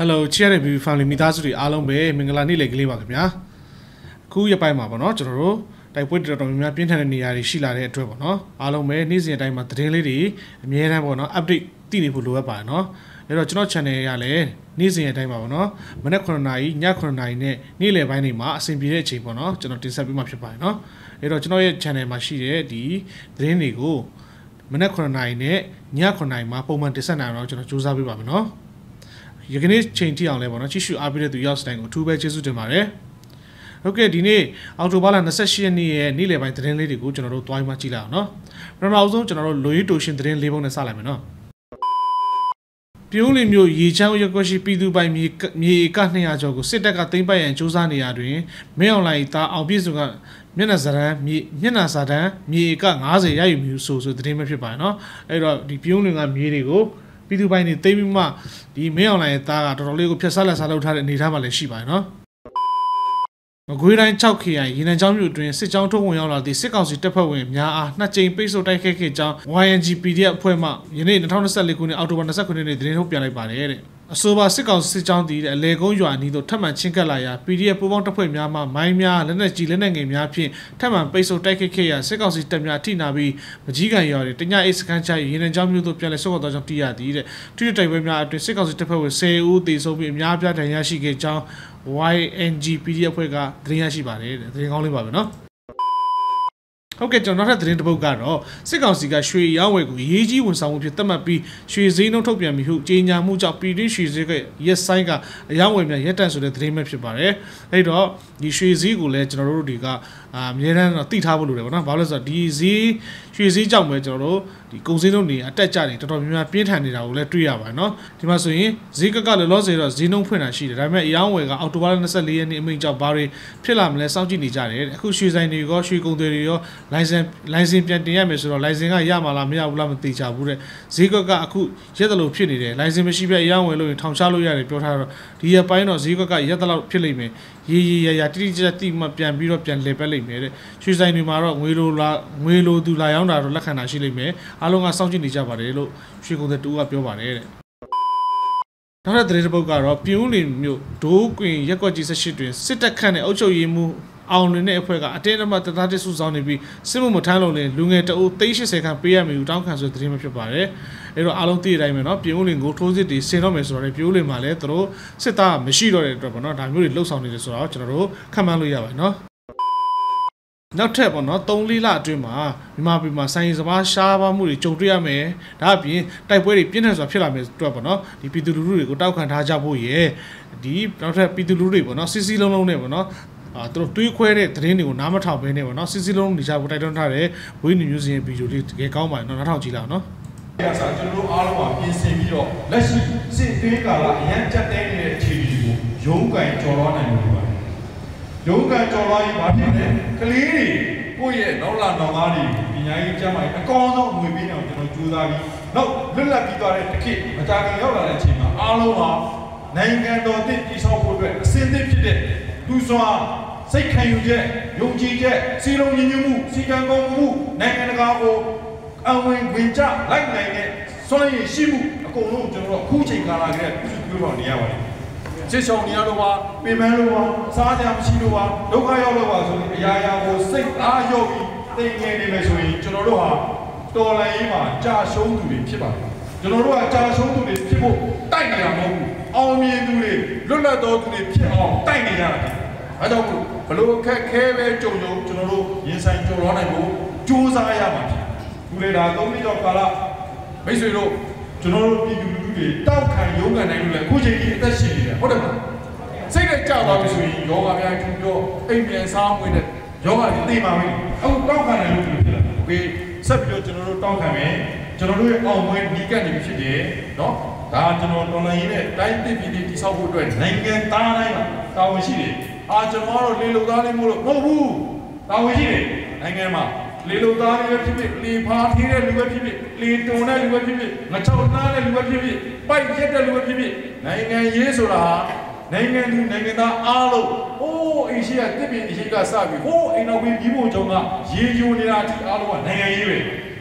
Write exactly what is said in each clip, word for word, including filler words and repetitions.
Hello, cheer B family မိသားစုတွေအားလုံးပဲမင်္ဂလာနေ့လည်ကလေးပါခင်ဗျာခုရပိုင်းမှာပေါ့နော်ကျွန်တော်တို့တိုက်ပွဲတော်တော်များများပြင်းထန်တဲ့နေရာတွေရှိလာတဲ့အတွက်ပေါ့နော်အားလုံးပဲနေ့စဉ်အတိုင်းမှာသတင်းလေးတွေအများအားပေါ့နော် update သိနေဖို့လိုအပ်ပါတယ်နော်အဲ့တော့ကျွန်တော် channel ရလည်းနေ့စဉ်အတိုင်းပါပေါ့နော်မနက်9နာရီည9နာရီနဲ့နေ့လယ်ပိုင်းတွေမှာအဆင်ပြေတဲ့အချိန်ပေါ့နော်ကျွန်တော်တင်ဆက်ပေးမှာဖြစ်ပါတယ်နော်အဲ့တော့ကျွန်တော်ရဲ့ channel မှာရှိတဲ့ဒီသတင်းတွေကိုမနက်9နာရီနဲ့ည9နာရီမှာပုံမှန်တင်ဆက်နိုင်အောင်ကျွန်တော်စူးစမ်းပေးပါမယ်နော်ယနေ့ချိန်ထိအောင်လဲပေါ့နော်ကြည့်ရှုအားပေးတဲ့သူရောက်စတိုင်းကိုအထူးပဲကျေးဇူးတင်ပါတယ်ဟုတ်ကဲ့ဒီနေ့အောက်တိုဘာလ28ရက်နေ့ရဲ့နေ့လယ်ပိုင်းသတင်းလေးတွေကိုကျွန်တော်တို့တွိုင်းမှကြည့်လိုက်အောင်နော်ပထမဆုံးကျွန်တော်တို့လူရီတိုရှင်သတင်းလေးပုံနဲ့စလိုက်မယ်နော်ပြုံးလီမျိုးရေချောင်းရက်ွက်ရှိပြည်သူပိုင်မြေမြေကtwo hundredကျော်ကိုစစ်တပ်ကသိမ်းပိုက်ရန်စူးစမ်းနေရတွင်မင်းအောင်လှိုင်သားအောင်ပြည့်စုံကမျက်နှာစာတမ်းမြေမျက်နှာစာတမ်းမြေကfiftyရယူမျိုးဆိုဆိုသတင်းပဲဖြစ်ပါတယ်နော်အဲ့တော့ဒီပြုံးလီကမြေတွေကိုပြည်သူပိုင်းတွေသိမ်းပြီးမှဒီမင်းအောင်လှိုင်ရဲ့သားကတော်တော်လေးကိုဖျက်ဆလက်စားလုပ်ထားတဲ့အနေအထားမှလည်းရှိပါတယ်နော်မကွေးတိုင်းsixခရိုင်ရေနံချောင်းမြို့အတွင်းစစ်ကြောင်းထုတ်ဝင်ရောက်လာသည့်စစ်ကောင်စီတပ်ဖွဲ့ဝင်များအားနှစ်ကြိမ်ပိတ်ဆို့တိုက်ခိုက်ခဲ့ကြောင်း Y N G P D F အဖွဲ့မှယနေ့twenty twenty-fourခုနှစ်အောက်တိုဘာtwenty-nineရက်နေ့သတင်းထုတ်ပြန်လိုက်ပါတယ်တဲ့အဆိုပါစစ်ကောင်စစ်ကြောင်းတည်တဲ့အလေကုန်းရွာနီးသို့ထပ်မံချင်းကပ်လာရာ P D F ပူးပေါင်းတပ်ဖွဲ့များမှမိုင်းများလက်နက်ကြီးလက်နက်ငယ်များဖြင့်ထပ်မံပိတ်ဆို့တိုက်ခိုက်ခဲ့ရာစစ်ကောင်စီတပ်များထိနာပြီးမကြီးကန်ရွာတွင်တညအိတ်စခန်းချရေနံချောင်းမြို့သို့ပြန်လည်ဆုတ်ခွာသွားကြောင်းသိရသည်တဲ့ထိတိုက်ပွဲများအတွင်းစစ်ကောင်စီတပ်ဖွဲ့ဝင်tenဦးသေဆုံးပြီးအများအပြားဒဏ်ရာရှိခဲ့ကြောင်း Y N G P D F အဖွဲ့ကသတင်းရရှိပါတယ်တဲ့သတင်းကောင်းလေးပါပဲနော်ဟုတ်ကဲ့ကျွန်တော်နောက်ထပ်သတင်းတစ်ပုဒ်ကတော့စစ်ကောင်စီကရွှေရောင်းဝယ်ကိုရေးကြီးဝန်ဆောင်မှုဖြစ်သတ်မှတ်ပြီးရွှေဈေးနှုန်းထုတ်ပြန်ပြီးဟုကြေညာမှုကြောင့်ပြည်တွင်းရွှေဈေးကရက်ဆိုင်ကအရောင်းဝယ်များရက်တန့်ဆိုတဲ့သတင်းပဲဖြစ်ပါတယ်အဲ့တော့ဒီရွှေဈေးကိုလည်းကျွန်တော်တို့တွေကအာအများအားတော့သိထားဖို့လိုတယ်ပေါ့နော်ဘာလို့လဲဆိုတော့ဒီဈေးရွှေဈေးကြောင့်ပဲကျွန်တော်တို့ဒီကုန်စည်နှုန်းတွေအတက်ကြနေတော်တော်များများပြင်းထန်နေတာကိုလည်းတွေ့ရပါတယ်နော်ဒီမှာဆိုရင်ဈေးကကလောလောဆယ်တော့ဈေးနှုန်းဖွင့်တာရှိတယ်ဒါပေမဲ့အရောင်းဝယ်ကအောက်တိုဘာtwenty-fourရက်နေ့အမိန့်ကြောင့်ဘာတွေဖြစ်လာမလဲစောင့်ကြည့်နေကြတယ်အခုရွှေဆိုင်တွေရောရွှေကုန်တွေရောလိုင်စင်လိုင်စင်ပြန်တင်ရမယ်ဆိုတော့လိုင်စင်ကရမှာလားမရဘူးလားမသိချဘူးတဲ့ဈေးကကအခုရက်တလို့ဖြစ်နေတယ်လိုင်စင်မရှိပြအရောင်းဝယ်လို့ရင်ထောင်ချလို့ရတယ်ပြောထားတော့ဒီရက်ပိုင်းတော့ဈေးကကရက်တလို့ဖြစ်လိမ့်မယ်ရေရေရရတိတိကျကျတိမှပြန်ပြီးတော့ပြန်လည်ပတ်လိမ့်မယ်တဲ့ရွှေဆိုင်တွေမှာတော့ငွေလိုလာငွေလိုသူလာရောက်တာတော့လက်ခံတာရှိလိမ့်မယ်အားလုံးကစောင့်ကြည့်နေကြပါတယ်လို့ရွှေကုန်တဲ့တူကပြောပါတယ်တဲ့နောက်ထပ်သတင်းတစ်ပုဒ်ကတော့ပြုံးလင်မြို့ဒိုးကွင်ရက်ကွက်ကြီးeighteenတွင်စစ်တပ်ခန့်တဲ့အုပ်ချုပ်ရေးမှူးအောင်လွင်တဲ့အဖွဲ့ကအတင်းအဓမ္မတပ်သားတစ်စုဆောင်နေပြီးစစ်မှုမထမ်းလို့လည်းလူငယ်တအုပ်eightyခန့်ပေးရမယ်လို့တောင်းခံဆိုတဲ့သတင်းပဲဖြစ်ပါတယ်အဲ့တော့အားလုံးသိတဲ့အတိုင်းပဲเนาะပြုံးလင်ကိုထိုးစစ်တွေဆင်တော့မယ်ဆိုတော့လည်းပြုံးလင်မှာလည်းသူတို့စစ်သားမရှိတော့တဲ့အတွက်ပေါ့เนาะဒါမျိုးတွေလှုပ်ဆောင်နေတယ်ဆိုတော့ကျွန်တော်တို့ခန့်မှန်းလို့ရပါတယ်เนาะနောက်ထပ်ပေါ့နော်three fourလအတွင်းမှာမြန်မာပြည်မှာဆိုင်စပါးရှားပါမှုတွေကြုံတွေ့ရမယ်ဒါအပြင်တိုက်ပွဲတွေပြင်းထန်စွာဖြစ်လာမယ်အတွက်ပေါ့နော်ဒီပြည်သူလူထုတွေကိုတောက်ခံထားကြဖို့ရယ်ဒီနောက်ထပ်ပြည်သူလူထုတွေပေါ့နော်စစ်စစ်လုံးလုံးနဲ့ပေါ့နော်အာသူတို့တွေးခွဲတဲ့သတင်းတွေကိုနားမထောင်ဘဲနဲ့ပေါ့နော်စစ်စစ်လုံးနေကြဖို့တိုက်တွန်းထားတဲ့ဝိနည်းမျိုးစင်ဗီဒီယိုလေးတကယ်ကောင်းပါတယ်နော်နားထောင်ကြည့်လောက်နော်အဲ့ဒါဆိုကျွန်တော်တို့အားလုံးကပြင်ဆင်ပြီးတော့လက်ရှိစစ်သေးကာလအရန်ကြက်တဲ့နေတဲ့အခြေအနေကိုရုံးကန်ကြော်လွှားနိုင်လို့ပါတယ်ရုံးကန်ကြော်လွှားရင်ဘာဖြစ်လဲကလေးတွေကိုယ့်ရဲ့နောက်လာနောက်သားတွေပညာရေးကျမ်းမာရေးအကောင်းဆုံးအမွေပေးအောင်ကျွန်တော်ကြိုးစားပြီးနောက်လွတ်လပ်ပြီးသွားတဲ့တစ်ခေတ်မကြာခင်ရောက်လာတဲ့အချိန်မှာအားလုံးဟာနိုင်ငံတော်တည်တည်ဆောက်ဖို့အတွက်အစဉ်သင့်ဖြစ်တဲ့လူစွာစိတ်ခံယူချက်ယုံကြည်ချက်စီလုံးညီညွတ်မှုစီကံကောင်းမှုနိုင်ငံတကာကိုအဝင်ဝင်ကြလိုက်နိုင်တဲ့စွမ်းရည်ရှိမှုအကုန်လုံးကျွန်တော်တို့အခုချိန်ကာလကလေးပြုစုပြောတော့နေရပါတယ်စစ်ဆောင်နေရတော့ပါပင်ပန်းလို့ပါစားကြမရှိလို့ပါဒုက္ခရောက်လို့ပါဆိုရင်အရာရာကိုစိတ်အားရောက်ပြီးသိငယ်နေမယ်ဆိုရင်ကျွန်တော်တို့ဟာတော်လှန်ရေးမှာကြာရှုံးသူတွေဖြစ်ပါတယ်ကျွန်တော်တို့ကကြာရှုံးသူတွေဖြစ်ဖို့တိုက်နေတာမဟုတ်ဘူးအောင်မြင်သူတွေလွတ်လပ်တော်သူတွေဖြစ်အောင်တိုက်နေကြတာအဲကြောင့်ဘလို့ခက်ခဲပဲကြုံကြုံကျွန်တော်တို့ရင်ဆိုင်ကြော်လွှားနိုင်ဖို့ကြိုးစားရမှာဖြစ်ခုလေဒါသုံးနှစ်ကျော်ကာလမိတ်ဆွေတို့ကျွန်တော်တို့ပြည်သူလူထုတွေတောက်ခံရုန်းကန်နိုင်လို့လည်းအခုချိန်ကြီးအသက်ရှင်နေတယ်ဟုတ်တယ်မလားစိတ်နဲ့ကြောက်သွားပြီဆိုရင်ယောဂများထူပြောအိမ်ပြန်စားမွေးတဲ့ယောဂတွေသိပါမယ်အခုတောက်ခံနိုင်လို့ဖြစ်လာโอเคဆက်ပြီးတော့ကျွန်တော်တို့တောက်ခံမယ်ကျွန်တော်တို့ရဲ့အောင်ပွဲဒီကနေ့ဖြစ်တယ်เนาะဒါကျွန်တော်တော်လိုင်းရင်းနဲ့တိုင်းပြည်ပြည်တည်ဆောက်ဖို့အတွက်နိုင်ငံသားတိုင်းမှာတာဝန်ရှိတယ်အာကျွန်တော်တို့လေလုံသားလေးမို့လို့မဟုတ်ဘူးတာဝန်ရှိတယ်နိုင်ငံမှာလေလုံသားတွေဖြစ်ဖြစ်လေဖားသေးတဲ့လူပဲဖြစ်ဖြစ်လေတုံတဲ့လူပဲဖြစ်ဖြစ်ငချောက်သားတဲ့လူပဲဖြစ်ဖြစ်ပိုက်ရက်တဲ့လူပဲဖြစ်ဖြစ်နိုင်ငံရေးဆိုတာနိုင်ငံသူနိုင်ငံသားအားလုံးအိုးအရှိရတစ်ပြည်အရှိကစပြီးဟိုးအိမ်တော်ဝင်ပြီးဖို့ကြောင့်ကရေယိုနေတာအထိအားလုံးကနိုင်ငံရေးပဲ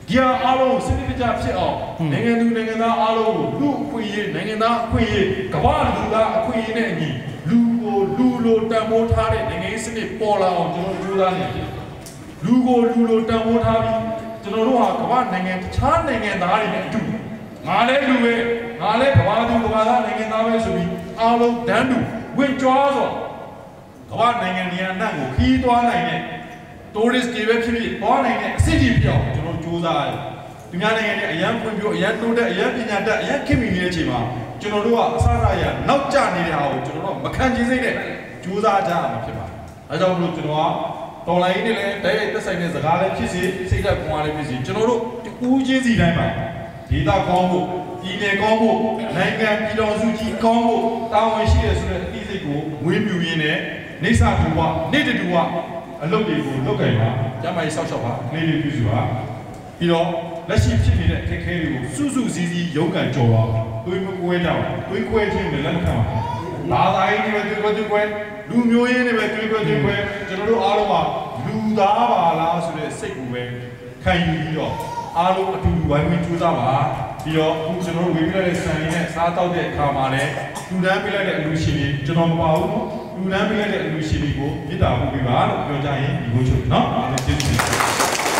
ဒီဟာအားလုံးစနစ်တကျဖြစ်အောင်နိုင်ငံသူနိုင်ငံသားအားလုံးကိုလူအခွင့်အရေးနိုင်ငံသားအခွင့်အရေးကမ္ဘာလူသားအခွင့်အရေးနဲ့အညီလူကိုလူလိုတန်ဖိုးထားတဲ့နိုင်ငံရေးစနစ်ပေါ်လာအောင်ကျွန်တော်ကြိုးစားနေတယ်လူကိုလူလိုတန်ဖိုးထားပြီးကျွန်တော်တို့ဟာကမ္ဘာနိုင်ငံတခြားနိုင်ငံသားတွေနဲ့အတူငါလည်းလူပဲငါလည်းကမ္ဘာသူကမ္ဘာသားနိုင်ငံသားပဲဆိုပြီးအားလုံးတန်းတူဝင်ကြွားတော့ကမ္ဘာနိုင်ငံနေရာနှံ့ကိုခီးသွားနိုင်တဲ့ tourist တွေပဲဖြစ်ဖြစ်သွားနိုင်တဲ့အစီအစဉ်ပြောင်းကျွန်တော်ကြိုးစားရတယ်။ဒီများနိုင်ငံတွေအရန်ဖွံ့ဖြိုးအရန်တိုးတက်အရန်ပညာတတ်အရန်ခင်မီနေတဲ့အချိန်မှာကျွန်တော်တို့ကအစအရနောက်ကျနေတဲ့ဟာကိုကျွန်တော်တို့မခံချင်စိတ်နဲ့ကြိုးစားကြရမှာဖြစ်ပါတယ်။အဲကြောင့်မလို့ကျွန်တော်ကတော်လိုင်းနဲ့လည်းတိုက်ရိုက်သက်ဆိုင်တဲ့စကားလည်းဖြစ်စေစိတ်ဓာတ်ကွာလည်းဖြစ်စေကျွန်တော်တို့ဦးချင်းစီတိုင်းမှာဒေတာကောင်းဖို့ပြည်နယ်ကောင်းဖို့နိုင်ငံပြည်တော်စုကြီးကောင်းဖို့တာဝန်ရှိရဆိုတဲ့အသိစိတ်ကိုဝင်းပြူရင်းနဲ့နေစာတူဝနေ့တူဝအလုပ်တွေကိုလုပ်ကြပါကျမကြီးဆောက်ရှောက်ပါလေးလေးပြုစုပါပြီးတော့လက်ရှိဖြစ်နေတဲ့အခက်အခဲတွေကိုစုစုစည်းစည်းရုန်းကန်ကြော်ပါတွေးမကွဲကြအောင်တွေးခွဲခြင်းနဲ့လက်မခံပါဘာသာရေးတွေပဲတွေးခွဲတွေးခွဲလူမျိုးရေးတွေပဲတွေးခွဲတွေးခွဲကျွန်တော်တို့အားလုံးကလူသားပါလားဆိုတဲ့စိတ်ကိုပဲခံယူပြီးတော့အားလုံးအတူတူဝိုင်းဝန်းကြိုးစားပါပြီးတော့အခုကျွန်တော်တို့ဝေပြလိုက်တဲ့စံရင်းနဲ့စားတောက်တဲ့အခါမှာလည်းလူတန်းပြလိုက်တဲ့အလူရှင်တွေကျွန်တော်မပါဘူးနော်လူတန်းပြလိုက်တဲ့အလူရှင်တွေကိုမေတ္တာပို့ပေးပါလို့ပြောကြရင်ဒီကိုချုပ်နော်အားလုံးကျေးဇူးတင်ပါတယ်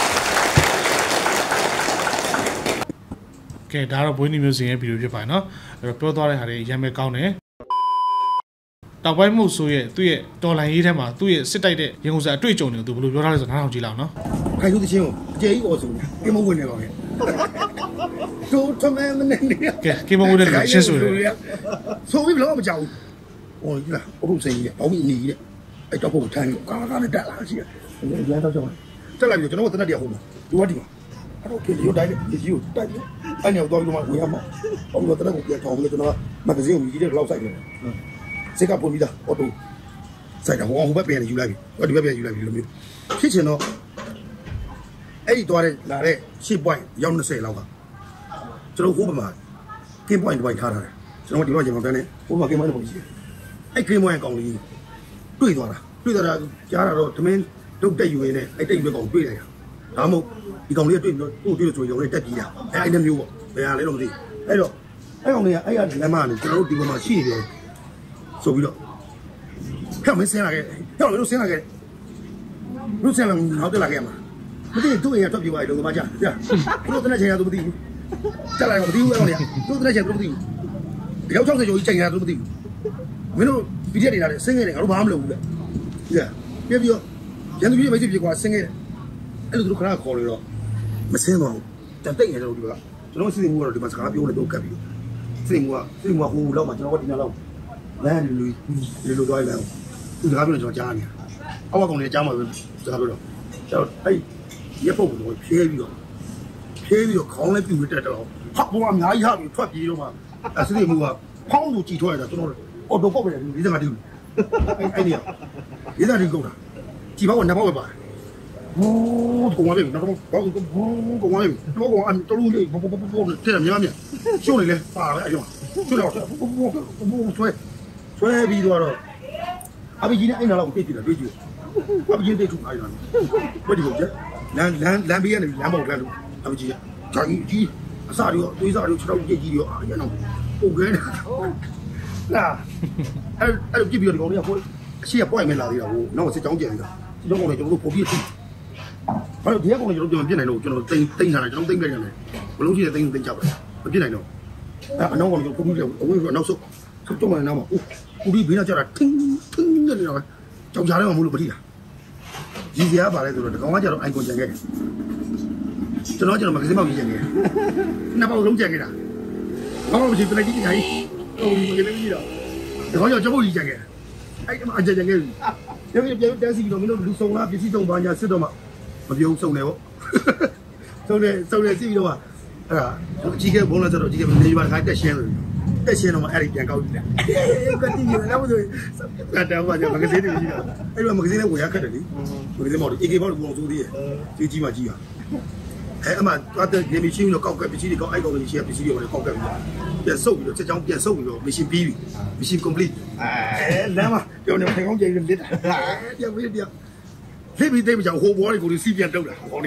ကဲဒါတော့ဘွေးနီမျိုးစင်ရဲ့ဗီဒီယိုဖြစ်ပါတယ်နော်အဲ့တော့ပြောသွားတဲ့ဟာတွေရမ်းပဲကောင်းတယ်တောက်ပိုင်းမှုဆိုရဲ့သူ့ရဲ့တော်လိုင်းရေးထဲမှာသူ့ရဲ့စစ်တိုက်တဲ့ရင်ကုန်စအတွေ့အကြုံတွေကိုသူဘယ်လိုပြောထားလဲဆိုတော့နားထောင်ကြည့်လောက်နော်ခိုင်သူတချင်းကိုအကျယ်ကြီးအော်ဆိုအင်းမဝင်နေပါရဲ့တို့ထမင်းမနေနေကဲကိမဝင်တယ်ရှင်းဆိုတယ်ဆိုပြီးတော့မကြောက်ဘူးဟိုကြီးလားအုပ်စိန်ကြီးအောင်ပြီးနေကြီးတဲ့အဲ့တော့ကိုထိုင်းကာကာနဲ့တက်လာရှိတယ်ရန်တော့ကြောက်တက်လာပြီးကျွန်တော်ကတနက်တည်းဟုတ်မှာဒီဝတ်ဒီမှာအဲ့တော့ပြေရုပ်တိုင်းဒီကြီးကိုတိုက်တယ်အဲ့ညတော့ဒီမှာဝေးရမှာဟိုတော့တနက်ကိုပြန်ထောင်ပြီးကျွန်တော်ကမဂ္ဂဇင်းကိုမြည်တဲ့လောက်ဆိုင်တယ်စိတ်ကပုံပြီးသားအော်တိုစိုက်တာဟိုဟိုဘက်ပြန်ယူလိုက်ပြီဟိုဒီဘက်ပြန်ယူလိုက်ပြီလိုမျိုးဖြစ်ချင်တော့အဲ့ဒီသွားတဲ့လာတဲ့ရှစ် point ရောက်၂၀လောက်ကကျွန်တော်ဟိုဘက်မှာ game point တစ်ပိုင်းထားထားတယ်ကျွန်တော်ဒီတော့ကျွန်တော်တန်းနေဟိုဘက် game point တစ်ပုံရှိတယ်အဲ့ game point ကောင်လေးတွေ့သွားတာတွေ့သွားတာကြားတာတော့သမင်းဒုတ်တက်ယူရင်းနဲ့အဲ့တိတ်ဘက်ကောင်တွေ့လိုက်တာဒါမှမဟုတ်ဒီကောင်လေးကတွေ့ပြီးတော့သူ့တွေ့လို့ဆိုရုံနဲ့တက်ပြီးတာအဲ့အဲ့မျိုးပေါ့ဘယ်ဟာလဲတော့မသိအဲ့တော့အဲ့ကောင်လေးကအဲ့ရလမ်းမကနေကျွန်တော်တို့ဒီဘက်မှာရှိနေတယ်ဆိုပြီးတော့ခက်မင်းဆင်းလာခဲ့ဟဲ့လို့ဆင်းလာခဲ့လို့ဆင်းလာနောက်တက်လာခဲ့မှာမသိသူ့အိမ်ကထွက်ပြေးသွားတယ်တော့မကြကြာတို့တနေ့ချိန်ရတော့မသိဘူးတက်လာတော့မသိဘူးအဲ့ကောင်လေးတို့တနေ့ချိန်တော့မသိဘူးဒီရောက်၆၀ကျော်ကြီးချိန်ရတော့မသိဘူးမင်းတို့ဗီဒီယိုတွေလာတယ်ဆင်းခဲ့တယ်ငါတို့ဘာမှမလုပ်ဘူးလေကြာပြပြီးတော့ရန်သူကြီးမိတ်ဆွေပြေကွာဆင်းခဲ့တယ်အဲ့လိုသူတို့ခဏခေါ်လို့တော့မဆင်းတော့ဘူးတန်တိတ်နေတော့ဒီကကျွန်တော်စီစဉ်မှုကတော့ဒီမှာစကားပြောနေတော့ကပ်ပြီးစီစဉ်မှုကစီစဉ်မှုကဟိုလောက်မှကျွန်တော်ကဒီနောက်လောက်လမ်းလူလူလူသွားလိုက်သူစကားပြောနေကျွန်တော်ကြားနေအောက်ကကောင်လေးကြားမှာပဲစကားပြောတော့ကျွန်တော်အဲ့ရက်ပုတ်လို့ဖြဲပြီးတော့ဖြဲပြီးတော့ခေါင်းလေးပြူတက်တော့ဟာဘောအများကြီးဟာပြီးထွက်ပြေးတော့မှအစီအမှုကဖောင်းသူကြည်ထွက်ရတာကျွန်တော်အော်တော့ပေါက်ပဲလေးစကားတူအဲ့အဲ့နေလေးစကားတူကုန်တာကြည်ပေါက်ကနှစ်ပေါက်ပဲပါတယ်ဘူးကုန်ပါလေတော့ဘောကူဘူးကုန်ပါလေတော့ကောင်အတူတူလေးဘောဘောဘောဘောတဲ့မြမမြရှုံးနေလဲပါပဲအယောရှုံးတော့ဘောဘောဘောဆွဲဆွဲပြီးတော့အဘကြီးနဲ့အဲ့နာလောက်ကိုတိတ်တိတ်တွေ့ကြည့်အဘကြီးတိတ်ထူခိုင်းတာဘယ်ဒီကိုကျလမ်းလမ်းလမ်းဘေးကနေလမ်းပေါက်လမ်းလို့အဘကြီးကဂျာကြီးကြီးအစားတွေတွေးစားတွေခြေထောက်ကြီးကြီးရောအားရအောင်ပုံခဲနေတာလာအဲ့အဲ့ကြည့်ပြီးတော့ဒီကောင်လေးကဟိုအရှိကပွိုင်မဲ့လာသေးတာဟိုနောက်စစ်ကြောင်းကြံနေတာဒီတော့ကောင်လေးကျွန်တော်တို့ပုံပြည့်ကြည့်ဘာလို့ဒီကကောင်လေးကျွန်တော်ပြန်ပြစ်နိုင်လို့ကျွန်တော်တိတ်တိတ်ထားတယ်ကျွန်တော်တိတ်လိုက်ရတယ်ဘလုံးကြီးနဲ့တိတ်တိတ်ကြပါမပြစ်နိုင်တော့အဲ့အနောက်ကောင်လေးပုံပြည့်အဝေးကအနောက်ဆုတ်ဆုတ်တော့မှနောက်မှာအိုးပူဒီဘေးနာကြတာထင်းထင်းနေနေတာပဲကြောင်ကြားထဲမှာမလို့မထိတာရည်စရာပါလဲဆိုတော့ဒီကောင်ကကြတော့အိုင်ကွန်ကြံခဲ့တယ်ကျွန်တော်ကျွန်တော်မဂ္ဂဇင်းပေါက်ကြီးကြံခဲ့တယ်နှစ်ပေါက်လုံးကြံခဲ့တာဘာမှမရှိပလက်ကြီးကြီးဟိုဒီမဂ္ဂဇင်းကြီးတော့ဒီကောင်ကကျုပ်ကြီးကြံခဲ့တယ်အဲ့အမအကြံကြံခဲ့ပြီရုပ်ရပြန်တန်းစီပြီးတော့မင်းတို့လူစုံလားပစ္စည်းစုံပါညာစစ်တော့မှမပြုံးစုံတယ်ပေါ့စုံတယ်စုံတယ်စီးပြီးတော့အဲ့ဒါအကြီးကဘုံလာဆိုတော့အကြီးကနေပါခိုင်းတက်ရှင်းလို့တက်ရှင်းတော့မှအဲ့ဒီပြန်ကောက်ကြည့်လိုက်ကတိရတော့ဆိုကတည်းကမဂ္ဂဇင်းတွေကြီးတာအဲ့တော့မဂ္ဂဇင်းလေးဝယ်ရခက်တယ်လေမဂ္ဂဇင်းမော်ဒီ အေ ကေ ဘောက်ကိုအောင်စိုးသေးရဲ့ကြီးကြီးမှကြီးပါအဲ့အမှသွားတဲ့နေမီရှင်းလို့ကောက်ကပစ္စည်းတွေကောက်အိုက်ကောက်ပစ္စည်းပစ္စည်းတွေကောက်ကပြီးပြန်ဆုပ်ပြီးတော့ချက်ချောင်းပြန်ဆုပ်ပြီးတော့ mission ပြီးပြီ mission complete အဲလမ်းမှာပြောနေထိုင်ကောင်းကြိမ်လက်တာပြန်ပြီးပြန်ဖိပြီးသိမကြောင်ဟိုဘောတွေကိုစီးပြန်တုတ်တာဟောနေ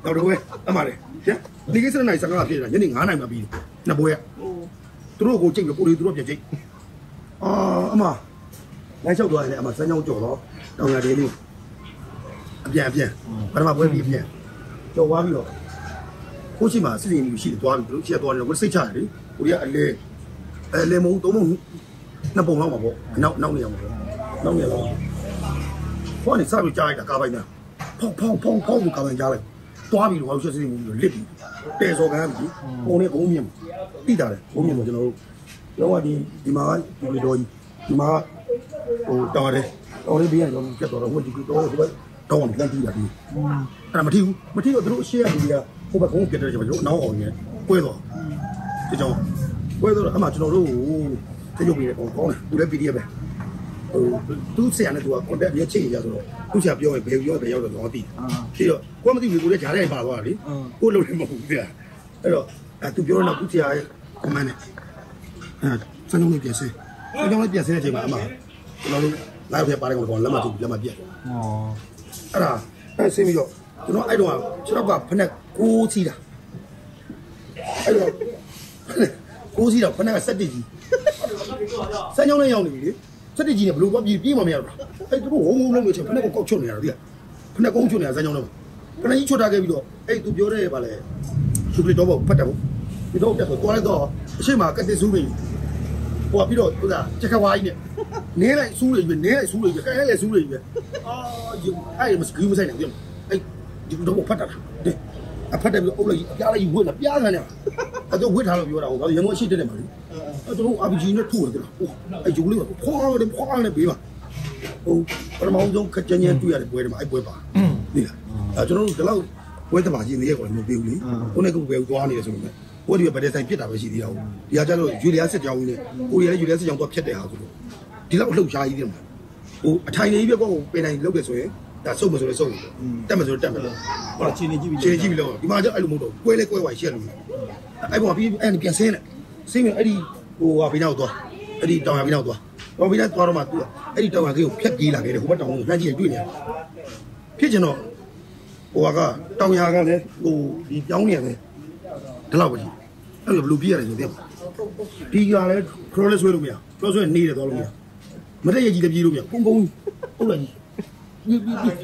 နောက်တော့အမှားလေဒီကိစ္စနဲ့စကားဖြစ်တာညနေ9နိုင်မှပြီးနှစ်ပွဲသူတို့ကိုကြိတ်လို့ကိုလေးသူတို့ပြန်ကြိတ်အာအမှားလိုက်လျှောက်သွားတယ်အမှားစမ်းကြောင်းကြော်တော့တောင်ရလေးလေးအပြန်အပြန်ပထမပွဲပြီးအပြန်ကြော်သွားပြီးတော့ကိုရှိမှာစစ်ရင်မျိုးရှိတယ်သွားပြီးတို့ရှိရသွားတယ်ကိုစိတ်ချတယ်လေကိုကြီးကအလဲအဲလဲမဟုတ်သုံးမဟုတ်နှစ်ပုံလောက်မှာပေါ့နောက်နောက်နေရမှာပေါ့နောက်နေရတော့ဟောနေစားပြီးကြားလိုက်တာကားပိုင်များဖောက်ဖောက်ဖောက်ဖောက်ကိုကားပိုင်ကြားလိုက်သွားပြီးတော့ဟောရှက်စစ်ရင်မျိုးလစ်ပြီးတဲစော်ကန်းပြီးပုံနဲ့ဘုံမြင်တိတာတယ်ဘုံမြင်တော့ကျွန်တော်တို့လောကဒီဒီမှာဒီလိုတော့ဒီမှာဟိုတော်တယ်တော်လေးဘေးကတော့ပြတ်တော့ဟိုဒီကတော့ဒီဘက်တော့လမ်းတီးတာဒီအဲ့ဒါမထီဘူးမထီတော့တို့အရှိရလူတွေကဟိုဘက်ကုန်းပြတ်တယ်ကျွန်တော်နောက်အောင်နေပွဲတော့ဒီကြောင့်ပွဲတော့အမှကျွန်တော်တို့တရုပ်ပြီးတော့ကောင်းတယ်သူလည်း ပီ ဒီ အက်ဖ် ပဲဟိုသူဆရာနဲ့သူက contact ရချိတ်ရဆိုတော့သူဆရာပြောရင်ဘယ်ပြောဘယ်ရောက်တော့တော့သိပြီးတော့ကိုမသိဘူးကိုလည်းဂျားထဲပါသွားတာလေကိုလုံးလည်းမဟုတ်ဘူးပြအဲ့တော့အဲသူပြောတော့သူဆရာရဲ့ comment နဲ့အဲစံနှုန်းလေးပြန်စဲစံနှုန်းလေးပြန်စဲတဲ့အချိန်မှာအမှကျွန်တော်တို့လာရောက်ပြပါတယ်ကောင်လက်မတူလက်မပြတ်ဩအဲ့ဒါအဲဆင်းပြီးတော့ကျွန်တော်အဲ့တော့ကျွန်တော်ကဖက်နဲ့ကိုးချီတာအဲ့တော့ကိုးစီတော့ခဏကစက်တစ်ကြီးစမ်းကြောင်းနဲ့ရောက်နေပြီလေစက်တစ်ကြီးနဲ့ဘလို့တော့ပြေးပြေးမှမရတော့အဲ့သူတို့ဝုံဝုံလုံးလို့ချက်ခဏကောက်ချွတ်နေရတာဒီကခဏကောက်ချွတ်နေတာစမ်းကြောင်းတော့ခဏကြီးချွတ်ထားခဲ့ပြီးတော့အဲ့သူပြောတဲ့ဗာလဲသူကလေးတော့ဖတ်တယ်ဒီတော့တက်ဆိုတွားလိုက်တော့အရှိမကတက်ဆူးပြီဟိုပြီးတော့သူကချက်ခဝါကြီးနဲ့နင်းလိုက်ဆူးလိုက်ပြီနင်းလိုက်ဆူးလိုက်ပြီကဲလဲဆူးလိုက်ပြီအာဒီအဲ့မစကူးမဆိုင်နေပြီအဲ့ဒီတော့ဖတ်တာအဖတ်တယ်ပြီးအုပ်လိုက်ပြားလိုက်ဝစ်လာပြားခံနေအဲ့တော့ဝစ်ထားလို့ပြောတာဟိုဘာရမိုးရှိတဲ့မှာလေအဲ့တော့ အာ ပီ ဂျီ နဲ့ထူတယ်ဟိုအဲ့ဂျူလေးကဖွာတယ်ဖွာတယ်ပေးပါဟိုပထမဆုံးခက်ချင်ချင်တွေ့ရတဲ့ပွဲတွေမှာအဲ့ပွဲပါသိလားအဲ့ကျွန်တော်တို့ဒီလောက်ပွဲတပါကြီးနေရကောမပေးဘူးလေဟိုနဲ့ကိုပဲသွားနေတယ်ဆိုလို့ဘိုးဒီဗတ်တဲ့ဆိုင်ဖြစ်တာပဲရှိသေးတာဟုတ်ဒီကကြတော့ယူလီယာစစ်ကြောင်းကြီးနဲ့ကိုရီးယားယူလီယာစစ်ကြောင်းတော့ဖြစ်တဲ့ဟာဆိုလို့ဒီလောက်လှုပ်ရှားကြီးတယ်မှာဟိုအထိုင်နေပြီးတော့ပင်တိုင်းလုပ်တယ်ဆိုရင်ဒါစုပ်မဆိုလဲစုပ်တက်မဆိုလဲတက်မယ်ဟုတ်လားခြေနေကြည့်ပြီးခြေကြည့်ပြီးတော့ဒီမှာကျအဲ့လိုမဟုတ်တော့ကွဲလဲကွဲဝိုင်ရှက်လို့အဲ့ပေါ်ပြီးအဲ့ပြန်ဆင်းတယ်ဆင်းပြီးအဲ့ဒီဟိုဟာဘိနောက်သွားအဲ့ဒီတောင်ရဘိနောက်သွားတောင်ဘိနောက်သွားတော့မှသူအဲ့ဒီတောင်ရကြီးကိုဖြတ်ပြေးလာခဲ့တယ်ဟိုဘက်တောင်ကိုလှမ်းကြည့်တွေ့နေဖြစ်ချင်တော့ဟိုကတောင်ရကလည်းဟိုဒီပြောင်းနေတယ်ဒီလောက်ပဲအဲ့လိုဘလူးပြေးရတယ်ဆိုတဲ့ဒီကလည်းခရိုးလဲဆွဲလို့မရခရိုးဆွဲနေတယ်သွားလို့မရမတည့်ရကြီးလည်းပြေးလို့မရပုံပုံဟုတ်လားဒီ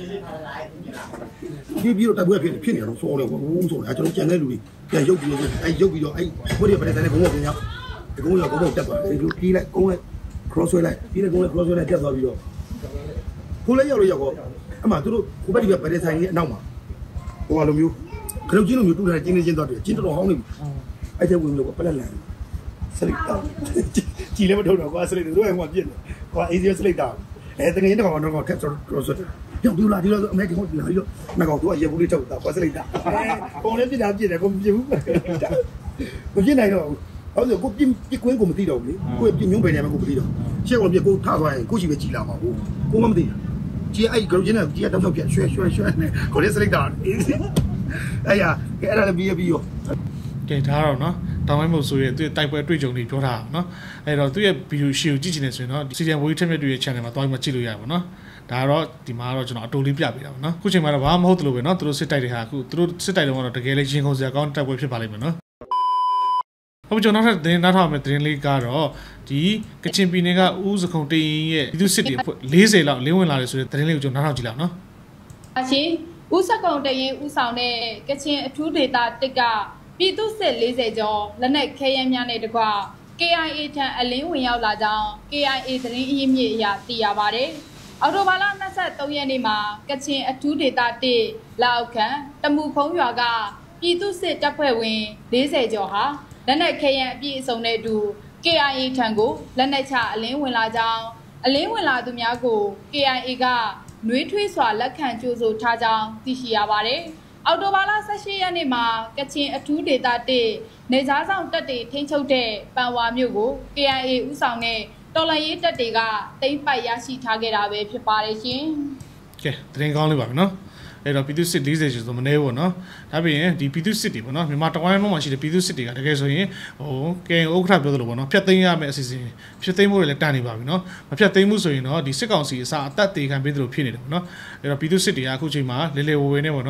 ဒီဒီတော့တပွဲဖြစ်ဖြစ်နေတော့ဆော်တယ်ဘုံဆော်တယ်ကျွန်တော်ကြံတဲ့လူတွေပြန်ရုပ်ပြီးတော့အဲရုပ်ပြီးတော့အဲဘိုးတွေပြန်တဲ့ဘုံဘုံပြန်ရောက်ဒီကုန်းရောက်ဘုံဘုံတက်သွားတယ်ဒီလိုပြေးလိုက်ကုန်းလိုက် cross ဆွဲလိုက်ပြေးလိုက်ကုန်းလိုက် cross ဆွဲလိုက်တက်သွားပြီးတော့ကိုလည်းရောက်လို့ရောက်တော့အမှသူတို့ကိုဘက်ဒီဘက်ဗတဲ့ဆိုင်ကြီးအနောက်မှာဟိုလိုမျိုးခရုတ်ချင်းလိုမျိုးတူတယ်ကျင်းနေချင်းသွားတယ်ကျင်းတော်ဟောင်းနေပြီအဲ့တဲ့ဝင်လို့ပလက်လန်စလိတ်တောင်းကြည်လည်းမထုတ်တော့ကွာစလိတ်တို့ကဟိုပြစ်တယ်ကွာအေးစီစလိတ်တောင်းအဲတကယ်တော့တော့ခက်ဆို cross ဆွဲပြောင်းပြလာဒီလိုအမေကဟိုဒီလာပြီးတော့ငါကောင်တို့အရေဘူးလေးထုတ်တာပတ်စလိုက်တာပုံလေးပြစ်တာပြစ်တယ်ကိုမပြစ်ဘူးမပြစ်နိုင်တော့ဟုတ်ဆိုကိုပြစ်ပြစ်ကွင်းကိုမသိတော့ဘူးလေကိုပြစ်ညုံးပယ်နေမှာကိုမသိတော့ရှေ့ကောင်ပြစ်ကိုထားသွားရင်ကိုရှိပဲကြည်လာမှာကိုကိုမမသိကြီးအဲ့ဂရုချင်းနဲ့ကြီးတောက်တောက်ပြရွှဲရွှဲရွှဲနေကိုလေးစလိုက်တာအဲ့ရအဲ့ဒါလည်းပြီးပြီးရောကဲဒါတော့နော်တောင်းဝိုင်းမို့ဆိုရင်သူတိုက်ပွဲတွေ့ကြုံတွေပြောထားတာနော်အဲ့တော့သူရဲ့ဗီဒီယိုရှီကိုကြည့်ချင်နေဆိုရင်တော့စီဂျန်ဝေးထက်မြက်တွေရဲ့ channel မှာတောင်းမှကြည့်လို့ရပါဘောနော်ဒါကတော့ဒီမှာတော့ကျွန်တော်အတူလေးပြပေးတာပါနော်ခုချိန်မှာတော့ဘာမှမဟုတ်သလိုပဲနော်သူတို့စစ်တိုက်တွေဟာအခုသူတို့စစ်တိုက်တွေကတော့တကယ်လေးရင်ခုန်စရာကောင်းတိုက်ပွဲဖြစ်ပါလိမ့်မယ်နော်ဟုတ်ကျွန်တော်တို့တင်နောက်ထပ်မယ့်သတင်းလေးကတော့ဒီကချင်ပြည်နယ်ကဦးစခုံတင်ရဲ့ပြည်သူစစ်တွေအဖွဲ့၄၀လောက်လင်းဝင်လာတယ်ဆိုတဲ့သတင်းလေးကိုကျွန်တော်နောက်ထောင်ကြည့်လောက်နော်အချင်းဦးစခုံတင်ရင်ဦးဆောင်တဲ့ကချင်အထူးဒေသတစ်ကပြည်သူစစ်၄၀ကျော်လက်နက်ခဲယမ်းများနဲ့တကွ ကေ အိုင် အေ ထံအလင်းဝင်ရောက်လာကြောင်း ကေ အိုင် အေ သတင်းအရင်းမြစ်အရသိရပါတယ်အော်တိုဘာလ၂၃ရက်နေ့မှာကချင်အထူးဒေသတစ်လောက်ခန့်တမူဖုံးရွာကပြည်သူစစ်တပ်ဖွဲ့ဝင်၄၀ကျော်ဟာလက်နက်ခဲယမ်းအပြည့်အစုံနဲ့အတူ ကေ အိုင် အေ ထံကိုလက်နက်ချအလင်းဝင်လာကြောင်းအလင်းဝင်လာသူများကို ကေ အိုင် အေ ကနှွေးထွေးစွာလက်ခံကြိုဆိုထားကြောင်းသိရှိရပါတယ်အော်တိုဘာလ၁၈ရက်နေ့မှာကချင်အထူးဒေသတစ်နေကြားဆောင်တပ်တွေထိန်းချုပ်တဲ့ပန်ဝါမြို့ကို ကေ အိုင် အေ ဦးဆောင်တဲ့တော်လှန်ရေးတပ်တွေကတိမ့်ပိုက်ရရှိထားခဲ့တာပဲဖြစ်ပါတယ်ရှင်။ကဲသတင်းကောင်းလေးပါပဲနော်။အဲ့တော့ပြည်သူစစ်၄၀ကျော်ဆိုမနေဘူးနော်။ဒါပြင်ဒီပြည်သူစစ်တွေပေါ့နော်မြန်မာတဝိုင်းလုံးမှာရှိတဲ့ပြည်သူစစ်တွေကတကယ်ဆိုရင်ဟိုကဲဥက္ကဋ္ဌပြောသလိုပေါ့နော်ဖြတ်သိမ်းရမယ့်အစီအစဉ်ဖြတ်သိမ်းမှုတွေလည်းတန်နေပါပြီနော်။မဖြတ်သိမ်းမှုဆိုရင်တော့ဒီစစ်ကောင်စီအစားအသက်သေးခံပေးသလိုဖြစ်နေတယ်ပေါ့နော်။အဲ့တော့ပြည်သူစစ်တွေကအခုချိန်မှာလေလေဝဝနဲ့ပေါ့နော်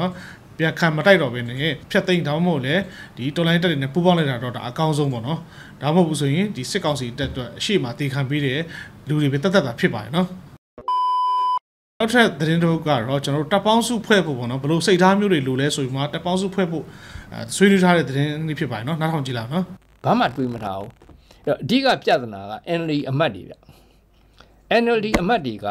ပြန်ခံမတိုက်တော့ဘဲနဲ့ဖြတ်သိမ်းတောင်းမို့လေဒီတော်လိုင်းတက်တွေနဲ့ပူးပေါင်းလိုက်တာတော့ဒါအကောင်းဆုံးပေါ့နော်ဒါမှမဟုတ်ဘူးဆိုရင်ဒီစစ်ကောင်စီတက်အတွက်အရှိမတေခံပေးတဲ့လူတွေပဲတတ်တတ်တာဖြစ်ပါတယ်နော်နောက်ထပ်သတင်းတို့ကတော့ကျွန်တော်တို့တပ်ပေါင်းစုဖွဲ့ဖို့ပေါ့နော်ဘလို့စိတ်ထားမျိုးတွေလိုလဲဆိုပြီးမှတပ်ပေါင်းစုဖွဲ့ဖို့အဲဆွေးနွေးထားတဲ့သတင်းလေးဖြစ်ပါတယ်နော်နောက်ထောင်ကြည့်လာနော်ဘာမှတွေးမထားဘူးအဲ့တော့အဓိကပြဿနာက N L D အမတ်တွေဗျ N L D အမတ်တွေက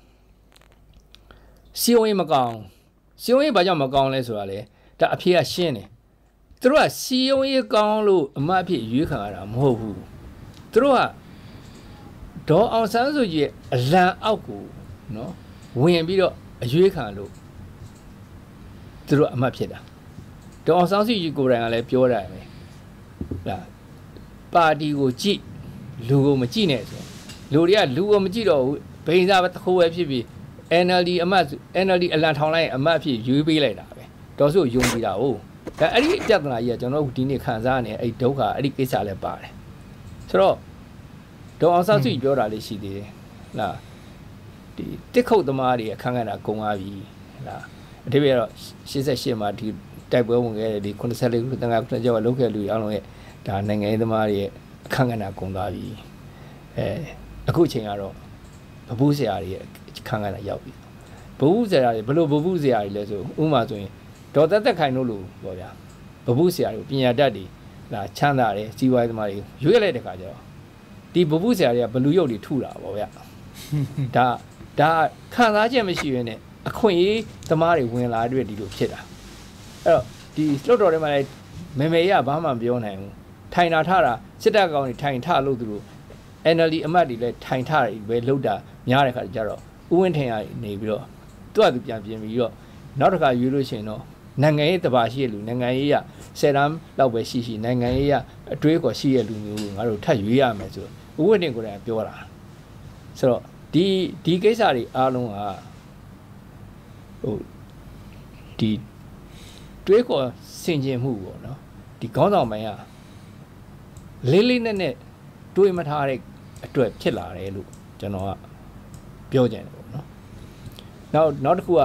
စီယုံရေးမကောင်းစီယုံရေးဘာကြောင့်မကောင်းလဲဆိုတာလေဒါအဖေကရှင်းတယ်သူတို့ကစီယုံရေးကောင်းလို့အမတ်အဖြစ်ရွေးခံရတာမဟုတ်ဘူးသူတို့ကဒေါ်အောင်ဆန်းစုကြည်ရဲ့အလံအောက်ကိုနော်ဝင်ပြီးတော့အရွေးခံလို့သူတို့အမတ်ဖြစ်တာဒေါ်အောင်ဆန်းစုကြည်ကိုယ်တိုင်ကလည်းပြောတာပဲဒါပါတီကိုကြည့်လူကိုမကြည့်နဲ့ဆိုလူတွေကလူကိုမကြည့်တော့ဘူးဘိန်းစားပဲတစ်ခုပဲဖြစ်ပြီး N L D အမတ် N L D အလံထောင်လိုက်အမတ်ဖြစ်ရွေးပေးလိုက်တာပဲဒေါ်စုယုံကြည်တာဟုတ်ဒါအဲ့ဒီပြဿနာကြီးကကျွန်တော်တို့ဒီနေ့ခံစားနေအဲ့ဒုက္ခအဲ့ဒီကိစ္စလည်းပါတယ်ဆိုတော့ဒေါ်အောင်ဆန်းစုကြည်ပြောတာလေးရှိသေးတယ်လားဒီတစ်ခုတ်သမားတွေအခန်းကဏ္ဍကုန်သွားပြီလားအတိပ္ပယ်တော့ရှစ်ဆယ့်ရှစ်မှာဒီတိုက်ပွဲဝင်ခဲ့တဲ့ဒီခုနှစ်ဆယ့်လေးခုတန်ခါခုနှစ်ကျော်လောက်ခဲ့လူတွေအားလုံးရဲ့ဒါနိုင်ငံရေးသမားတွေရဲ့အခန်းကဏ္ဍကုန်သွားပြီအဲအခုအချိန်ကတော့ဗဘူးဆရာတွေရဲ့အခန်းကဏ္ဍရောက်ပြီဗဘူးဆရာတွေဘလို့ဗဘူးဆရာတွေလဲဆိုဥပမာဆိုရင်ဒေါ်သက်သက်ခိုင်တို့လိုပေါ့ဗျာဗဘူးဆရာတွေပညာတတ်တွေလာချမ်းသာတယ်စီးပွားရေးသမားတွေရွေးလိုက်တဲ့ခါကျတော့ဒီဗဘူးဆရာတွေကဘလူရုပ်တွေထုတာပေါ့ဗျာဒါဒါခံစားချက်မရှိရနဲ့အခွင့်အရေးသမားတွေဝင်လာတဲ့ဒီလိုဖြစ်တာအဲ့တော့ဒီလွတ်တော်တွေမှာလည်းမေမေရဘာမှမပြောနိုင်ဘူးထိုင်တာထတာစစ်တပ်ကောင်တွေထိုင်ထလို့သူတို့ N L D အမတ်တွေလည်းထိုင်ထတယ်ပဲလှုပ်တာများတဲ့ခါကျတော့ဥဝင်းထင်ရနေပြီးတော့သူ့အတူပြန်ပြင်ပြီးတော့နောက်တစ်ခါရွေးလို့ရှိရင်တော့နိုင်ငံရေးတပါရှိရလူနိုင်ငံရေးရဆယ်တန်းလောက်ပဲရှိရှိနိုင်ငံရေးရအတွေးခေါ်ရှိရလူမျိုးကိုငါတို့ထပ်ရွေးရမယ်ဆိုဥဝင်းတင်ကိုယ်တိုင်ပြောတာဆိုတော့ဒီဒီကိစ္စတွေအားလုံးကဟိုဒီတွေးခေါ်ဆင်ခြင်မှုပေါ့နော်ဒီခေါင်းဆောင်ပိုင်းကလေးလေးနက်နက်တွေးမထားတဲ့အတွက်ဖြစ်လာတယ်လို့ကျွန်တော်ကပြောကြတယ်ပေါ့နော်နောက်နောက်တစ်ခုက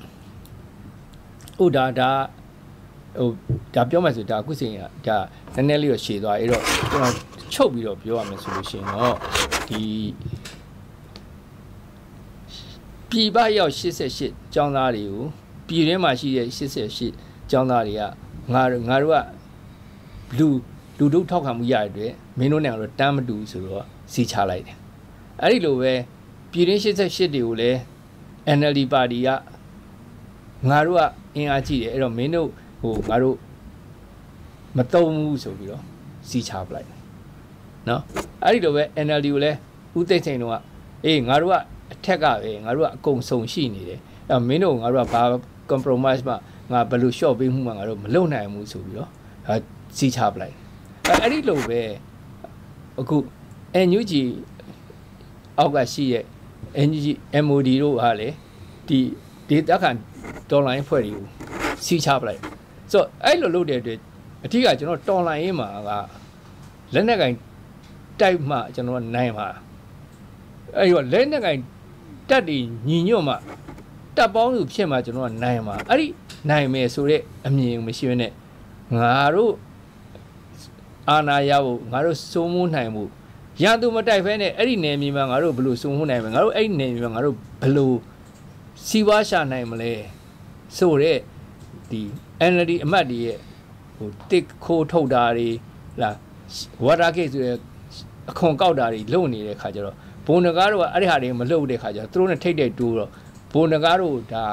ဥဒါဒါဟိုဒါပြောမှဆိုဒါအခုချိန်ကဒါနည်းနည်းလေးတော့ရှည်သွားအဲ့တော့ကျွန်တော်ချုပ်ပြီးတော့ပြောရမယ်ဆိုလို့ရှိရင်တော့ဒီပြည်ပရောက်ရှစ်ဆယ့်ရှစ်ကျောင်းသားတွေကိုပြည်တွင်းမှာရှိတဲ့ရှစ်ဆယ့်ရှစ်ကျောင်းသားတွေကငါငါတို့ကလူလူတို့ထောက်ခံမှုရတဲ့အတွက်မင်းတို့နဲ့တော့တမ်းမတူဆိုတော့စီချလိုက်တယ်အဲ့ဒီလိုပဲပြည်တွင်းရှစ်ဆယ့်ရှစ်တွေကိုလည်း N L D ပါတီကငါတို့ကအင်အားကြီးတယ်အဲ့တော့မင်းတို့ဟိုငါတို့မတုံဘူးဆိုပြီးတော့စီချပလိုက်နော်အဲ့ဒီလိုပဲ N L D ကိုလည်းဦးသိန်းစိန်တို့ကအေးငါတို့ကအထက်ကပဲငါတို့ကအကုန်စုံရှိနေတယ်အဲ့မင်းတို့ငါတို့ကဘာ compromise မှငါဘယ်လို short ပေးမှုမှငါတို့မလုပ်နိုင်ဘူးဆိုပြီးတော့အဲစီချပလိုက်အဲ့ဒီလိုပဲအခု N U G အောက်ကရှိရဲ့ N U G M O D တို့ဟာလေဒီဒေသခံတော်လိုင်းဖွဲ့တွေကိုစီချပလိုက်ဆိုတော့အဲ့လိုလုပ်တဲ့အတွက်အထူးကကျွန်တော်တော်လိုင်းရေးမှာကလက်နက်ကင်တိုက်မှကျွန်တော်နိုင်မှာအဲ့တော့လက်နက်ကင်တက်တည်ညီညွတ်မှတပ်ပေါင်းစုဖြစ်မှကျွန်တော်ကနိုင်မှာအဲ့ဒီနိုင်မယ်ဆိုတဲ့အမြင်မရှိဘဲနဲ့ငါတို့အာဏာရဖို့ငါတို့စိုးမိုးနိုင်မှုရန်သူမတိုက်ဖဲနဲ့အဲ့ဒီနယ်မြေမှာငါတို့ဘယ်လိုစိုးမိုးနိုင်မလဲငါတို့အဲ့ဒီနယ်မြေမှာငါတို့ဘယ်လိုစီးပွားရှာနိုင်မလဲဆိုတဲ့ဒီ N L D အမတ်တွေရဲ့ဟိုတစ်ခိုးထုတ်တာတွေလားဝါတာကိတ်ဆိုတဲ့အခွန်ကောက်တာတွေလုပ်နေတဲ့ခါကျတော့ဘုံနဂါတို့ကအဲ့ဒီဟာတွေမလုပ်တဲ့ခါကျတော့သူတို့နဲ့ထိတ်တဲ့တိုးတော့ဘုံနဂါတို့ဒါ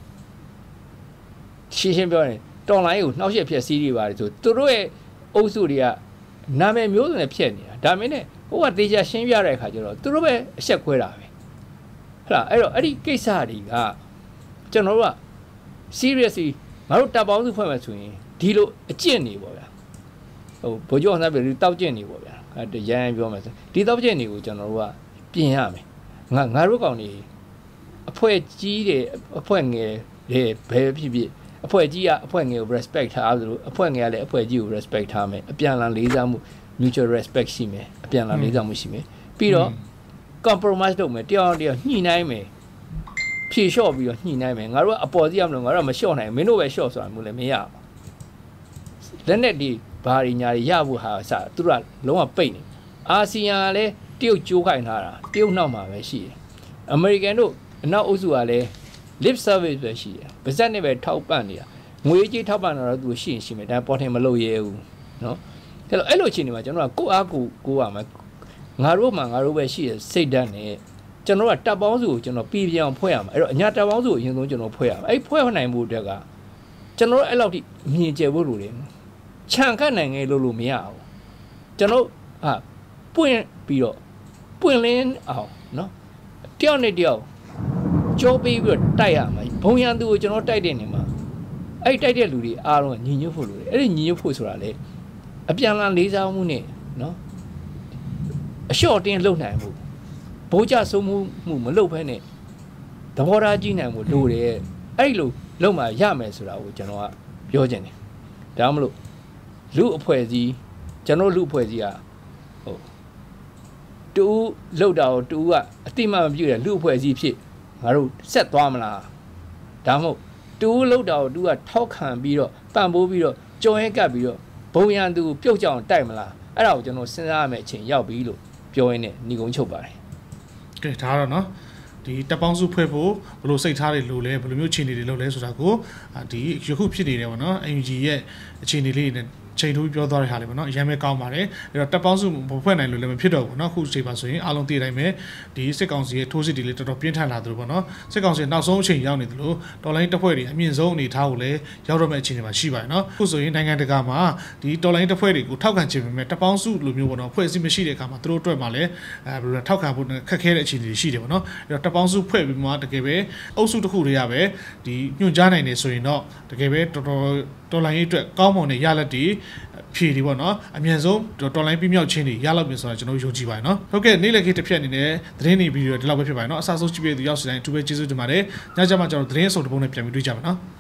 ရှင်းရှင်းပြောရင်တော်လိုင်းကိုနှောက်ရက်ဖြက်စီးတွေပါတယ်ဆိုသူတို့ရဲ့အုပ်စုတွေကနာမည်မျိုးစုံနဲ့ဖြက်နေတာဒါမင်းနဲ့ဟိုကတေချာရှင်းပြတဲ့ခါကျတော့သူတို့ပဲအဆက်ခွဲတာပဲဟဲ့လားအဲ့တော့အဲ့ဒီကိစ္စတွေကကျွန်တော်တို့က seriously ငါတို့တပ်ပေါင်းစုဖွဲ့မယ်ဆိုရင်ဒီလိုအကျင့်နေပေါ့ဗျာဟိုဘိုးကျော်ဆန်းပြတောက်ကျင့်နေပေါ့ဗျာအဲရန်ပြောမယ်ဆိုဒီတောက်ကျင့်နေကိုကျွန်တော်တို့ကပြင်ရမယ်ငါငါတို့ကောင်နေအဖွဲ့ကြီးတယ်အဖွဲ့ငယ်တယ်ဘယ်ဖြစ်ဖြစ်အဖွဲ့ကြီးကအဖွဲ့ငယ်ကို respect ထားသလိုအဖွဲ့ငယ်ကလည်းအဖွဲ့ကြီးကို respect ထားမယ်အပြန်အလှန်လေးစားမှု mutual respect ရှိမယ်အပြန်အလှန်လေးစားမှုရှိမယ်ပြီးတော့ compromise လုပ်မယ်တရားတရားညှိနှိုင်းမယ်ဖြေလျှော့ပြီးတော့ညှိနှိုင်းမယ်ငါတို့ကအပေါ်စီးရမလို့ငါတို့မလျှော့နိုင်မင်းတို့ပဲလျှော့ဆိုတာမျိုးလည်းမရဘူးလက်နဲ့ဒီဘာတွေညာတွေရဖို့ဟာစသူတို့ကလုံးဝပိတ်နေအာဆီယံကလည်းတရုတ်ကြိုးခိုင်ထားတာတရုတ်နောက်မှာပဲရှိတယ်အမေရိကန်တို့အနောက်အုပ်စုကလည်း lip service ပဲရှိတယ်ဗဇက်နဲ့ပဲထောက်ပံ့နေတာငွေကြေးထောက်ပံ့တော့သူရှိရင်ရှိမယ်ဒါပေါ်ထင်မလုပ်ရဲဘူးနော်အဲ့လိုအဲ့လိုအခြေအနေမှာကျွန်တော်ကကိုအားကိုကိုရမယ်ငါတို့မှငါတို့ပဲရှိရစိတ်ဓာတ်နဲ့ကျွန်တော်ကတပ်ပေါင်းစုကိုကျွန်တော်ပြည်ပြောင်းဖွဲ့ရမှာအဲ့တော့အညာတပ်ပေါင်းစုကိုအရင်ဆုံးကျွန်တော်ဖွဲ့ရမှာအဲ့ဖွဲ့နိုင်မှုအတွက်ကကျွန်တော်အဲ့လောက်ထိမြင်ကျယ်ဖို့လိုတယ်ခြံခတ်နိုင်ငယ်လို့လို့မရဘူးကျွန်တော်ဟာပွင့်ပြီးတော့ပွင့်လင်းအောင်နော်တယောက်နဲ့တယောက်ကြောပေးပြီးတော့တိုက်ရမှာဘုံရန်သူကိုကျွန်တော်တိုက်တဲ့နေမှာအဲ့တိုက်တဲ့လူတွေအားလုံးညီညွတ်ဖို့လိုတယ်အဲ့ဒီညီညွတ်ဖို့ဆိုတာလေအပြန်လာလေးစားမှုနဲ့နော်အလျှော့တင်းလှုပ်နိုင်မှုဘိုးကြဆုံးမှုမှုမလုပ်ဖဲနဲ့သဘောထားကြီးနိုင်မှုလိုတယ်အဲ့လိုလုံးမှရမယ်ဆိုတာကိုကျွန်တော်ကပြောချင်တယ်ဒါမှမလို့လူအဖွဲ့အစည်းကျွန်တော်လူအဖွဲ့အစည်းကဟိုတူလောက်တာကိုတူကအတိမမပြုတ်တဲ့လူအဖွဲ့အစည်းဖြစ်ငါတို့ဆက်သွားမလားဒါမှမဟုတ်တူလောက်တာကိုတူကထောက်ခံပြီးတော့ပံ့ပိုးပြီးတော့ကြော်ရဲကပ်ပြီးတော့ဘုံရန်သူပြုတ်ကြအောင်တိုက်မလားအဲ့ဒါကိုကျွန်တော်စဉ်းစားရမယ့်အချိန်ရောက်ပြီလို့ပြောရင်းနဲ့ညီကုန်းချုပ်ပါတယ်ကဲဒါတော့နော်ဒီတပ်ပေါင်းစုဖွဲ့ဖို့ဘယ်လိုစိတ်ထားတွေလိုလဲဘယ်လိုမျိုးအခြေအနေတွေလုပ်လဲဆိုတာကိုဒီယခုဖြစ်နေတယ်ပေါ့နော် အန် ယူ ဂျီ ရဲ့အခြေအနေလေးနဲ့ချိန်ထိုးပြောသွားတဲ့ဟာလေးပေါ့နော်အရင်ပဲကောင်းပါတယ်အဲ့တော့တပ်ပေါင်းစုမဖွဲ့နိုင်လို့လည်းမဖြစ်တော့ဘူးเนาะခုချိန်ပါဆိုရင်အားလုံးသိတိုင်းပဲဒီစစ်ကောင်စီရဲ့ထိုးစစ်တွေလည်းတော်တော်ပြင်းထန်လာသလိုပေါ့နော်စစ်ကောင်စီနောက်ဆုံးအချိန်ရောက်နေသလိုတော်လိုင်းတပ်ဖွဲ့တွေအမြင့်ဆုံးအနေထားကိုလည်းရောက်တော့မယ့်အခြေအနေမှာရှိပါတယ်เนาะခုဆိုရင်နိုင်ငံတကာမှာဒီတော်လိုင်းတပ်ဖွဲ့တွေကိုထောက်ခံခြင်းပဲတပ်ပေါင်းစုလိုမျိုးပေါ့နော်ဖွဲ့စည်းမရှိတဲ့အခါမှာသူတို့အတွက်မှာလည်းအဲဘယ်လိုထောက်ခံဖို့ခက်ခဲတဲ့အခြေအနေတွေရှိတယ်ပေါ့နော်အဲ့တော့တပ်ပေါင်းစုဖွဲ့ပြီးမှတကယ်ပဲအုပ်စုတစ်ခုတည်းရပဲဒီညွှန်ကြားနိုင်နေဆိုရင်တော့တကယ်ပဲတော်တော်တော်လိုင်းရေးအတွက်ကောင်းမွန်တဲ့ရလဒ်တွေဖြည့်ဒီပေါ့နော်အမြန်ဆုံးတော်လိုင်းပြမြောက်ခြင်းတွေရလောက်ပြီဆိုတာကျွန်တော်ယုံကြည်ပါတယ်နော်ဟုတ်ကဲ့နေ့လည်ခေတ်တစ်ဖြတ်အနေနဲ့သတင်းတွေဗီဒီယိုဒီလောက်ပဲဖြစ်ပါတယ်နော်အစားဆုံးကြည့်ပေးသူရောက်စီတိုင်းအထူးပဲကျေးဇူးတင်ပါတယ်ညကျမှကျွန်တော်သတင်းအစုံတစ်ပုံနဲ့ပြန်ပြီးတွေ့ကြပါနော်